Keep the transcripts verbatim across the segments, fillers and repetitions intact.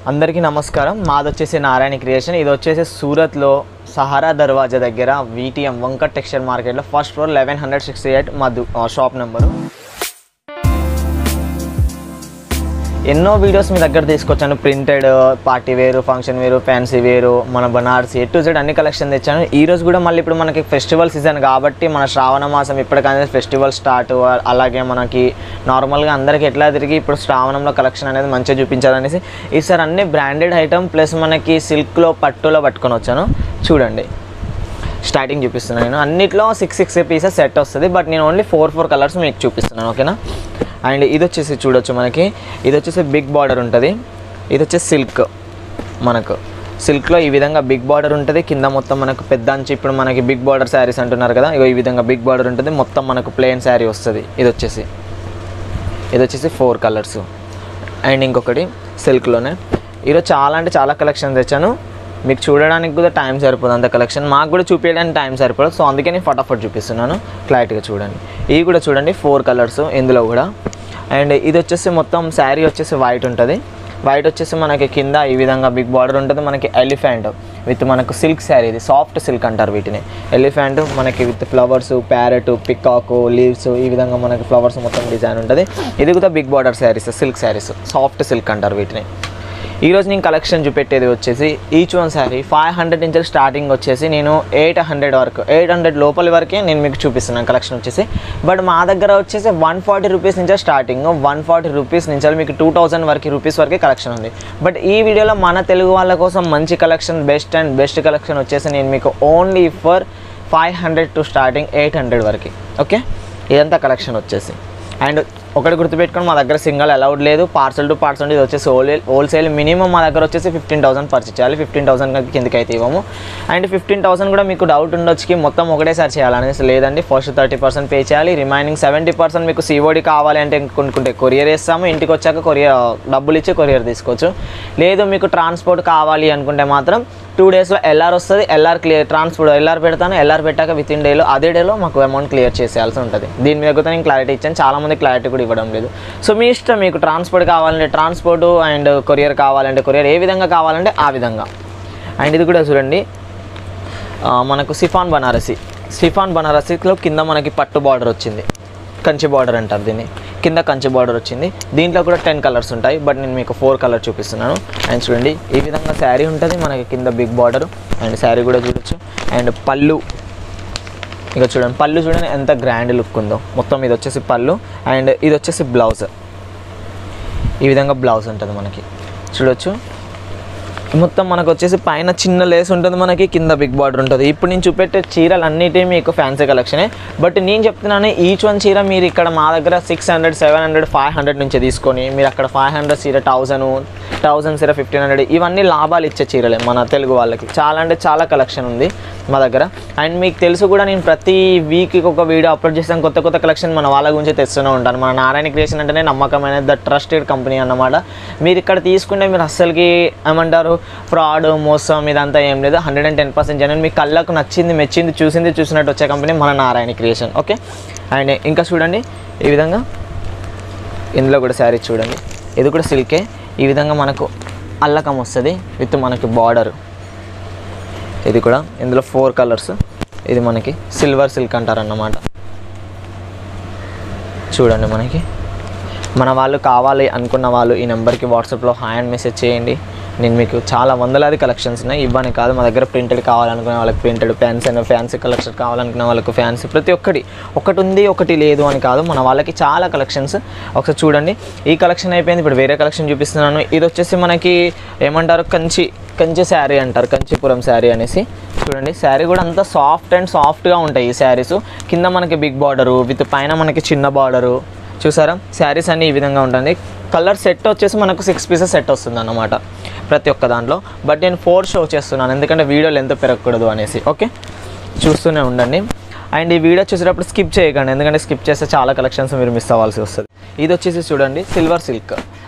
అందరికీ నమస్కారం. మాది వచ్చేసి నారాయణ క్రియేషన్. ఇది వచ్చేసి సూరత్లో సహారా దర్వాజా దగ్గర వీటీఎం వంకట్ టెక్స్టైల్ మార్కెట్లో first floor eleven hundred sixty eight మా షాప్ నెంబరు. ఎన్నో వీడియోస్ మీ దగ్గర తీసుకొచ్చాను. ప్రింటెడ్, పార్టీ వేరు, ఫంక్షన్ వేరు, ఫ్యాన్సీ వేరు, మన బనారసి, ఏ టు జెడ్ అన్ని కలెక్షన్ తెచ్చాను. ఈరోజు కూడా మళ్ళీ ఇప్పుడు మనకి ఫెస్టివల్ సీజన్ కాబట్టి మన శ్రావణ మాసం ఇప్పటికైనా ఫెస్టివల్ స్టార్ట్, అలాగే మనకి నార్మల్గా అందరికీ ఎట్లా తిరిగి ఇప్పుడు శ్రావణంలో కలెక్షన్ అనేది మంచిగా చూపించాలనేసి ఈసారి అన్ని బ్రాండెడ్ ఐటమ్ ప్లస్ మనకి సిల్క్లో పట్టులో పట్టుకొని వచ్చాను. చూడండి, స్టార్టింగ్ చూపిస్తున్నాను. నేను అన్నిట్లో సిక్స్ సిక్స్ పీసెస్ సెట్ వస్తుంది, బట్ నేను ఓన్లీ ఫోర్ ఫోర్ కలర్స్ మీకు చూపిస్తున్నాను, ఓకేనా. అండ్ ఇది వచ్చేసి చూడొచ్చు, మనకి ఇది వచ్చేసి బిగ్ బార్డర్ ఉంటుంది. ఇది వచ్చేసి సిల్క్, మనకు సిల్క్లో ఈ విధంగా బిగ్ బార్డర్ ఉంటుంది. కింద మొత్తం మనకు పెద్ద అంచు, ఇప్పుడు మనకి బిగ్ బార్డర్ శారీస్ అంటున్నారు కదా, ఇగో ఈ విధంగా బిగ్ బార్డర్ ఉంటుంది. మొత్తం మనకు ప్లెయిన్ శారీ వస్తుంది. ఇది వచ్చేసి ఇది వచ్చేసి ఫోర్ కలర్స్. అండ్ ఇంకొకటి సిల్క్లోనే ఈరోజు చాలా అంటే చాలా కలెక్షన్ తెచ్చాను. మీకు చూడడానికి కూడా టైం సరిపోదు, అంత కలెక్షన్ మాకు కూడా చూపించడానికి టైం సరిపోదు. సో అందుకే నేను ఫటాఫట్ చూపిస్తున్నాను, క్లారిటీగా చూడండి. ఇవి కూడా చూడండి, ఫోర్ కలర్స్ ఇందులో కూడా. అండ్ ఇది వచ్చేసి మొత్తం శారీ వచ్చేసి వైట్ ఉంటుంది. వైట్ వచ్చేసి మనకి కింద ఈ విధంగా బిగ్ బార్డర్ ఉంటుంది. మనకి ఎలిఫెంట్ విత్ మనకు సిల్క్ శారీ, ఇది సాఫ్ట్ సిల్క్ అంటారు వీటిని. ఎలిఫెంట్ మనకి with flowers, parrot, peacock, leaves, ఈ విధంగా మనకి ఫ్లవర్స్ మొత్తం డిజైన్ ఉంటుంది. ఇది కూడా big border saris, silk saris, soft silk అంటారు వీటిని. ఈరోజు నేను కలెక్షన్ చూపెట్టేది వచ్చేసి each one sari five hundred నుంచి స్టార్టింగ్ వచ్చేసి నేను ఎయిట్ హండ్రెడ్ వరకు ఎయిట్ హండ్రెడ్ లోపలి వరకే నేను మీకు చూపిస్తున్నాను కలెక్షన్ వచ్చేసి. బట్ మా దగ్గర వచ్చేసి వన్ ఫార్టీ రూపీస్ నుంచి స్టార్టింగ్, వన్ ఫార్టీ రూపీస్ నుంచి మీకు టూ థౌజండ్ వరకు రూపీస్ వరకే కలెక్షన్ ఉంది. బట్ ఈ వీడియోలో మన తెలుగు వాళ్ళ కోసం మంచి collection, best and best collection వచ్చేసి నేను మీకు only for five hundred to starting eight hundred వరకు, ఓకే. ఇదంతా కలెక్షన్ వచ్చేసి. అండ్ ఒకటి గుర్తుపెట్టుకొని, మా దగ్గర సింగల్ అలౌడ్ లేదు, పార్సల్ టు పార్సల్. ఇది వచ్చేసి హోల్ హోల్సేల్ మినిమం మా దగ్గర వచ్చేసి ఫిఫ్టీన్ థౌసండ్ పర్చేస్ చేయాలి. ఫిఫ్టీన్ థౌసండ్ కిందకి అయితే ఇవ్వము. అండ్ ఫిఫ్టీన్ థౌసండ్ కూడా మీకు డౌట్ ఉండొచ్చుకి మొత్తం ఒకటేసారి చేయాలనేసి లేదండి. ఫస్ట్ థర్టీ పర్సెంట్ పే చేయాలి, రిమైనింగ్ సెవెంటీ పర్సెంట్ మీకు సిఓడి కావాలి అంటే కొనుక్కుంటే కొరియర్ వేస్తాము. ఇంటికి వచ్చాక కొరియర్ డబ్బులు ఇచ్చి కొరియర్ తీసుకోవచ్చు. లేదు మీకు ట్రాన్స్పోర్ట్ కావాలి అనుకుంటే మాత్రం టూ డేస్లో ఎల్ఆర్ వస్తుంది. ఎల్ఆర్ క్లియర్ ట్రాన్స్పోర్ట్ ఎల్ఆర్ పెడతాను. ఎల్ఆర్ పెట్టాక విత్ ఇన్ డేలో అదే డేలో మాకు అమౌంట్ క్లియర్ చేసేయాల్సి ఉంటుంది. దీని మీద కూడా నేను క్లారిటీ ఇచ్చాను, చాలామంది క్లారిటీ కూడా ఇవ్వడం లేదు. సో మీ ఇష్టం, మీకు ట్రాన్స్పోర్ట్ కావాలంటే ట్రాన్స్పోర్ట్, అండ్ కొరియర్ కావాలంటే కొరియర్, ఏ విధంగా కావాలంటే ఆ విధంగా. అండ్ ఇది కూడా చూడండి, మనకు సిఫాన్ బనారసి, సిఫాన్ బనారసిలో కింద మనకి పట్టు బార్డర్ వచ్చింది, కంచి బార్డర్ అంటారు దీన్ని. కింద కంచి బార్డర్ వచ్చింది. దీంట్లో కూడా టెన్ కలర్స్ ఉంటాయి, బట్ నేను మీకు ఫోర్ కలర్ చూపిస్తున్నాను. అండ్ చూడండి, ఈ విధంగా శారీ ఉంటుంది మనకి, కింద బిగ్ బార్డర్. అండ్ శారీ కూడా చూడొచ్చు. అండ్ పళ్ళు, ఇక చూడండి పళ్ళు చూడండి ఎంత గ్రాండ్ లుక్ ఉందో. మొత్తం ఇది వచ్చేసి పళ్ళు. అండ్ ఇది వచ్చేసి బ్లౌజ్, ఈ విధంగా బ్లౌజ్ ఉంటుంది మనకి, చూడొచ్చు. మొత్తం మనకు వచ్చేసి పైన చిన్న లేస్ ఉంటుంది మనకి, కింద బిగ్ బార్డర్ ఉంటుంది. ఇప్పుడు నేను చూపెట్టే చీరలు అన్నిటి మీకు ఫ్యాన్సీ కలెక్షనే. బట్ నేను చెప్తున్నాను, ఈచ్ వన్ చీర మీరు ఇక్కడ మా దగ్గర six hundred seven hundred five hundred నుంచి తీసుకొని మీరు అక్కడ ఫైవ్ హండ్రెడ్ చీర థౌజండ్ థౌజండ్ చీర ఫిఫ్టీన్ హండ్రెడ్ ఇవన్నీ లాభాలు ఇచ్చే చీరలే మన తెలుగు వాళ్ళకి. చాలా అంటే చాలా కలెక్షన్ ఉంది మా దగ్గర. అండ్ మీకు తెలుసు కూడా, నేను ప్రతి వీక్కి ఒక వీడియో అప్లోడ్ చేస్తాను, కొత్త కొత్త కలెక్షన్ మన వాళ్ళ గురించి తెస్తూనే ఉంటాను. మన నారాయణ క్రియేషన్ అంటేనే నమ్మకమైన ద ట్రస్టెడ్ కంపెనీ అన్నమాట. మీరు ఇక్కడ తీసుకుంటే మీరు అస్సలకి ఏమంటారు ఫ్రాడ్, మోసం ఇదంతా ఏం లేదు. హండ్రెడ్ అండ్ టెన్ పర్సెంట్ జనం మీ కళ్ళకు నచ్చింది, మెచ్చింది, చూసింది, చూసినట్టు వచ్చే కంపెనీ మన నారాయణ క్రియేషన్, ఓకే. అండ్ ఇంకా చూడండి, ఈ విధంగా ఇందులో కూడా శారీ చూడండి, ఇది కూడా సిల్కే. ఈ విధంగా మనకు అల్లకం వస్తుంది విత్ మనకి బార్డర్. ఇది కూడా ఇందులో ఫోర్ కలర్స్. ఇది మనకి సిల్వర్ సిల్క్ అంటారన్నమాట. చూడండి, మనకి మన వాళ్ళు కావాలి అనుకున్న వాళ్ళు ఈ నెంబర్కి వాట్సాప్లో హాయ్ అండ్ మెసేజ్ చేయండి. నేను మీకు చాలా వందలాది కలెక్షన్స్ ఉన్నాయి, ఇవ్వని కాదు. మా దగ్గర ప్రింటెడ్ కావాలనుకునే వాళ్ళకి printed, fancy and fancy collection కావాలనుకునే వాళ్ళకి ఫ్యాన్సీ, ప్రతి ఒక్కటి ఒకటి ఉంది ఒకటి లేదు అని కాదు, మన వాళ్ళకి చాలా కలెక్షన్స్. ఒకసారి చూడండి, ఈ కలెక్షన్ అయిపోయింది. ఇప్పుడు వేరే కలెక్షన్ చూపిస్తున్నాను. ఇది వచ్చేసి మనకి ఏమంటారు, కంచి కంచి శారీ అంటారు, కంచిపురం శారీ అనేసి. చూడండి, శారీ కూడా అంతా సాఫ్ట్ అండ్ సాఫ్ట్గా ఉంటాయి ఈ శారీస్. కింద మనకి బిగ్ బార్డరు విత్ పైన మనకి చిన్న బార్డరు, చూసారా. శారీస్ అన్నీ ఈ విధంగా ఉంటుంది. కలర్ సెట్ వచ్చేసి మనకు సిక్స్ పీసెస్ సెట్ వస్తుంది అన్నమాట ప్రతి ఒక్క దాంట్లో. బట్ నేను ఫోర్ షో చేస్తున్నాను, ఎందుకంటే వీడియో లెంత్ పెరగకూడదు అనేసి, ఓకే. చూస్తూనే ఉండండి. అండ్ ఈ వీడియో చూసేటప్పుడు స్కిప్ చేయకండి, ఎందుకంటే స్కిప్ చేస్తే చాలా కలెక్షన్స్ మీరు మిస్ అవ్వాల్సి వస్తుంది. ఇది వచ్చేసి చూడండి, సిల్వర్ సిల్క్.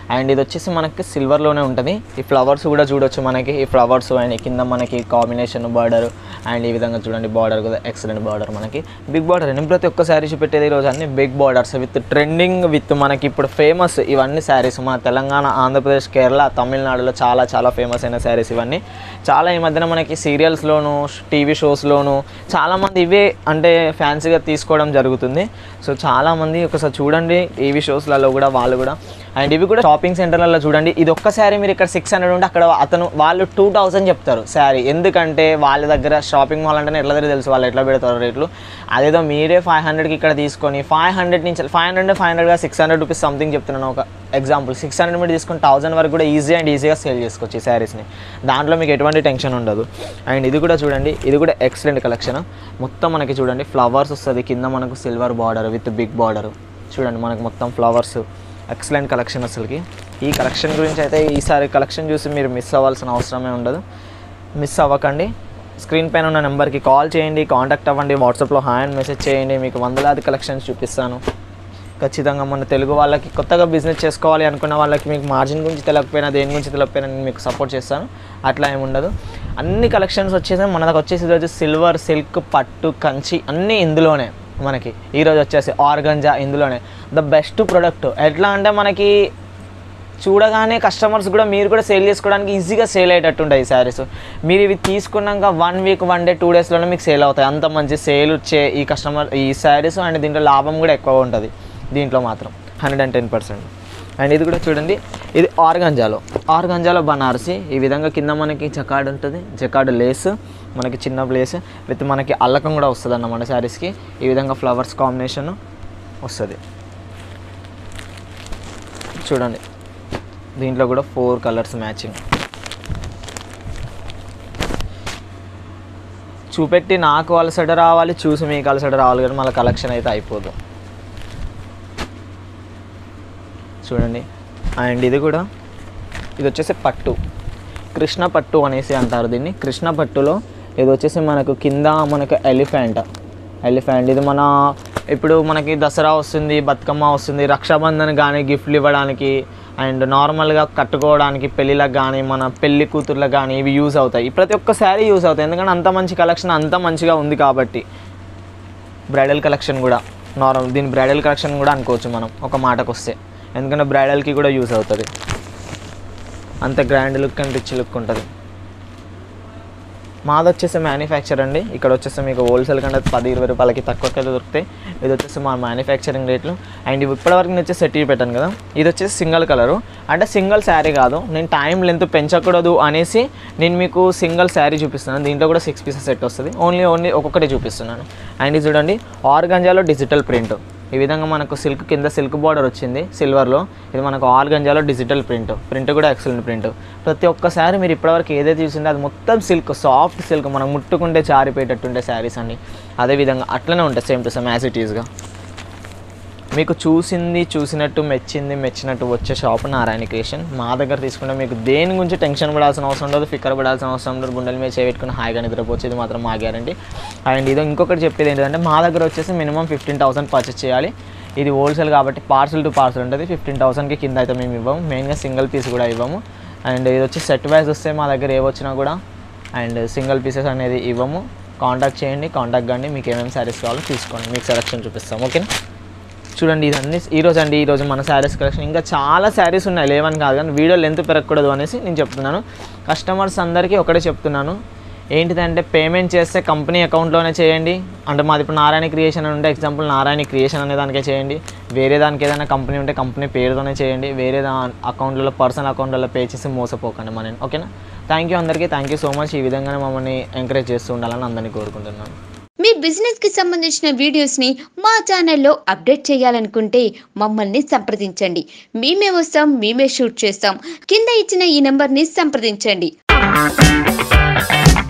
అండ్ ఇది వచ్చేసి మనకి సిల్వర్లోనే ఉంటుంది. ఈ ఫ్లవర్స్ కూడా చూడొచ్చు మనకి, ఈ ఫ్లవర్స్ అండ్ కింద మనకి కాంబినేషన్ బార్డర్ అండ్ ఈ విధంగా చూడండి బార్డర్ కూడా ఎక్సలెంట్ బార్డర్, మనకి బిగ్ బార్డర్. నేను ప్రతి ఒక్క శారీ చూపెట్టేది ఈరోజు అన్ని big borders with trending with మనకి ఇప్పుడు ఫేమస్ ఇవన్నీ శారీస్ మన తెలంగాణ, ఆంధ్రప్రదేశ్, కేరళ, తమిళనాడులో చాలా చాలా ఫేమస్ అయిన శారీస్ ఇవన్నీ. చాలా ఈ మధ్యన మనకి సీరియల్స్లోను టీవీ షోస్లోను చాలామంది ఇవే అంటే ఫ్యాన్సీగా తీసుకోవడం జరుగుతుంది. సో చాలామంది ఒకసారి చూడండి టీవీ షోస్లలో కూడా వాళ్ళు కూడా. అండ్ ఇవి కూడా షాపింగ్ సెంటర్లలో చూడండి, ఇది ఒక్క శారీ మీరు ఇక్కడ సిక్స్ హండ్రెడ్ ఉంటే అక్కడ అతను వాళ్ళు టూ థౌసండ్ చెప్తారు శారీ. ఎందుకంటే వాళ్ళ దగ్గర షాపింగ్ మాల్ అంటేనే ఎట్లా తెలుసు వాళ్ళు ఎట్లా పెడతారు రేట్లు. అదేదో మీరే ఫైవ్ హండ్రెడ్కి ఇక్కడ తీసుకొని ఫైవ్ హండ్రెడ్ నుంచి ఫైవ్ హండ్రెడ్ ఫైవ్ హండ్రెడ్గా సిక్స్ హండ్రెడ్ రూపీస్ సంథింగ్ చెప్తున్నాను. ఒక ఎగ్జాంపుల్ సిక్స్ హండ్రెడ్ మీరు తీసుకొని థౌసండ్ వరకు కూడా ఈజీ అండ్ ఈజీగా సేల్ చేసుకోవచ్చు ఈ శారీస్ని. దాంట్లో మీకు ఎటువంటి టెన్షన్ ఉండదు. అండ్ ఇది కూడా చూడండి, ఇది కూడా ఎక్సలెంట్ కలెక్షన్. మొత్తం మనకి చూడండి ఫ్లవర్స్ వస్తుంది, కింద మనకు silver border with big border చూడండి, మనకు మొత్తం ఫ్లవర్స్. ఎక్సలెంట్ కలెక్షన్ అసలుకి. ఈ కలెక్షన్ గురించి అయితే ఈసారి కలెక్షన్ చూసి మీరు మిస్ అవ్వాల్సిన అవసరమే ఉండదు. మిస్ అవ్వకండి. స్క్రీన్ పైన ఉన్న నెంబర్కి కాల్ చేయండి, కాంటాక్ట్ అవ్వండి, వాట్సాప్లో హాయ్ అని మెసేజ్ చేయండి. మీకు వందలాది కలెక్షన్స్ చూపిస్తాను ఖచ్చితంగా. మన తెలుగు వాళ్ళకి కొత్తగా బిజినెస్ చేసుకోవాలి అనుకున్న వాళ్ళకి మీకు మార్జిన్ గురించి తెలియకపోయినా దేని గురించి తెలియకపోయినా నేను మీకు సపోర్ట్ చేస్తాను. అట్లా ఏమి ఉండదు. అన్ని కలెక్షన్స్ వచ్చేసి మన దగ్గర వచ్చేసి ఈరోజు సిల్వర్, సిల్క్, పట్టు, కంచి అన్నీ ఇందులోనే మనకి. ఈరోజు వచ్చేసి ఆర్గంజా ఇందులోనే ద బెస్ట్ ప్రోడక్ట్. ఎట్లా అంటే మనకి చూడగానే కస్టమర్స్ కూడా మీరు కూడా సేల్ చేసుకోవడానికి ఈజీగా సేల్ అయ్యేటట్టు ఉంటాయి ఈ శారీస్. మీరు ఇవి తీసుకున్నాక one week one day two డేస్లోనే మీకు సేల్ అవుతాయి. అంత మంచి సేల్ వచ్చే ఈ కస్టమర్ ఈ శారీస్. అండ్ దీంట్లో లాభం కూడా ఎక్కువ ఉంటుంది దీంట్లో మాత్రం hundred and ten percent. And ఇది కూడా చూడండి, ఇది ఆర్గంజాలో ఆర్గంజాలో బనారసి. ఈ విధంగా కింద మనకి జకాడ్ ఉంటుంది, జకాడ్ లేస్ మనకి చిన్న ప్లేస్ విత్ మనకి అల్లకం కూడా వస్తుంది అన్నమాట శారీస్కి. ఈ విధంగా ఫ్లవర్స్ కాంబినేషన్ వస్తుంది చూడండి. దీంట్లో కూడా ఫోర్ కలర్స్ మ్యాచింగ్. చూపెట్టి నాకు అలసట రావాలి, చూసి మీకు అలసట రావాలి, కానీ మళ్ళీ కలెక్షన్ అయితే అయిపోదు చూడండి. అండ్ ఇది కూడా ఇది వచ్చేసి పట్టు, కృష్ణ పట్టు అనేసి అంటారు దీన్ని. కృష్ణ పట్టులో ఇది వచ్చేసి మనకు కింద మనకు ఎలిఫెంట్ ఎలిఫెంట్ ఇది మన ఇప్పుడు మనకి దసరా వస్తుంది, బతుకమ్మ వస్తుంది, రక్షాబంధన్ కానీ గిఫ్ట్లు ఇవ్వడానికి అండ్ నార్మల్గా కట్టుకోవడానికి పెళ్ళిళ్ళకి కానీ మన పెళ్లి కూతుర్లకు కానీ ఇవి యూజ్ అవుతాయి. ప్రతి ఒక్క శారీ యూజ్ అవుతాయి, ఎందుకంటే అంత మంచి కలెక్షన్ అంత మంచిగా ఉంది కాబట్టి. బ్రైడల్ కలెక్షన్ కూడా నార్మల్, దీని బ్రైడల్ కలెక్షన్ కూడా అనుకోవచ్చు మనం ఒక మాటకు వస్తే, ఎందుకంటే బ్రైడల్కి కూడా యూజ్ అవుతుంది. అంత grand look and rich look ఉంటుంది. మాది వచ్చేసి మ్యానుఫ్యాక్చర్ అండి. ఇక్కడ వచ్చేసి మీకు హోల్సేల్ కంటే పది ఇరవై రూపాయలకి తక్కువకి దొరుకుతాయి. ఇది వచ్చేసి మా మ్యానుఫ్యాక్చరింగ్ రేట్లు. అండ్ ఇవి ఇప్పటివరకు నేను వచ్చేసి సెట్ పెట్టాను కదా, ఇది వచ్చేసి సింగిల్ కలరు. అంటే సింగిల్ శారీ కాదు, నేను టైం లెంత్ పెంచకూడదు అనేసి నేను మీకు సింగిల్ శారీ చూపిస్తున్నాను. దీంట్లో కూడా సిక్స్ పీసెస్ సెట్ వస్తుంది. ఓన్లీ ఓన్లీ ఒక్కొక్కటి చూపిస్తున్నాను. అండ్ ఇది చూడండి ఆర్గంజాలో డిజిటల్ ప్రింట్. ఈ విధంగా మనకు సిల్క్ కింద సిల్క్ బార్డర్ వచ్చింది సిల్వర్లో. ఇది మనకు ఆర్గంజాలో డిజిటల్ ప్రింట్. ప్రింట్ కూడా ఎక్సలెంట్ ప్రింట్. ప్రతి ఒక్కసారి మీరు ఇప్పటివరకు ఏదైతే చూసిందో అది మొత్తం సిల్క్, సాఫ్ట్ సిల్క్, మనం ముట్టుకుంటే జారిపోయేటట్టుండే శారీస్ అండి. అదేవిధంగా అట్లనే ఉంటాయి same to same as it ఈస్గా. మీకు చూసింది చూసినట్టు, మెచ్చింది మెచ్చినట్టు వచ్చే షాప్ నారాయణ క్రియేషన్. మా దగ్గర తీసుకుంటే మీకు దేని గురించి టెన్షన్ పడాల్సిన అవసరం ఉండదు, ఫిక్కర్ పడాల్సిన అవసరం ఉండదు. గుండెల మీద చేపెట్టుకుని హాయిగా నిద్రపోవచ్చు. ఇది మాత్రం మా గ్యారంటీ. అండ్ ఇది ఇంకొకటి చెప్పేది ఏంటంటే మా దగ్గర వచ్చేసి మినిమం ఫిఫ్టీన్ థౌసండ్ పర్చేస్ చేయాలి. ఇది హోల్సేల్ కాబట్టి పార్సల్ టు పార్సల్ ఉంటుంది. ఫిఫ్టీన్ థౌసండ్కి కింద అయితే మేము ఇవ్వము, మెయిన్గా సింగిల్ పీస్ కూడా ఇవ్వము. అండ్ ఇది వచ్చి సెట్ వైజ్ వస్తే మా దగ్గర ఏ వచ్చినా కూడా అండ్ సింగిల్ పీసెస్ అనేది ఇవ్వము. కాంటాక్ట్ చేయండి, కాంటాక్ట్ కండి, మీకు ఏమేమి శారీస్ కావాలో తీసుకోండి, మీకు సెలెక్షన్ చూపిస్తాం. ఓకేనా? చూడండి ఇదన్నీ ఈరోజు అండి. ఈరోజు మన శారీస్ కలెక్షన్ ఇంకా చాలా శారీస్ ఉన్నాయి, లేవని కాదు, కానీ వీడియో లెంత్ పెరగకూడదు అనేసి నేను చెప్తున్నాను. కస్టమర్స్ అందరికీ ఒకటే చెప్తున్నాను, ఏంటిదంటే పేమెంట్ చేస్తే కంపెనీ అకౌంట్లోనే చేయండి. అంటే మాది ఇప్పుడు నారాయణ క్రియేషన్ అని ఉంటే ఎగ్జాంపుల్ నారాయణ క్రియేషన్ అనే దానికే చేయండి. వేరే దానికి ఏదైనా కంపెనీ ఉంటే కంపెనీ పేరుతోనే చేయండి. వేరే దా అకౌంట్లలో పర్సనల్ అకౌంట్లలో పే చేసి మోసపోకండి మనని. ఓకేనా? థ్యాంక్ యూ అందరికీ, థ్యాంక్ యూ సో మచ్. ఈ విధంగానే మమ్మల్ని ఎంకరేజ్ చేస్తూ ఉండాలని అందరినీ కోరుకుంటున్నాను. మీ బిజినెస్ కి సంబంధించిన వీడియోస్ ని మా ఛానల్లో అప్డేట్ చేయాలనుకుంటే మమ్మల్ని సంప్రదించండి. మేమే వస్తాం, మేమే షూట్ చేస్తాం. కింద ఇచ్చిన ఈ నెంబర్ ని సంప్రదించండి.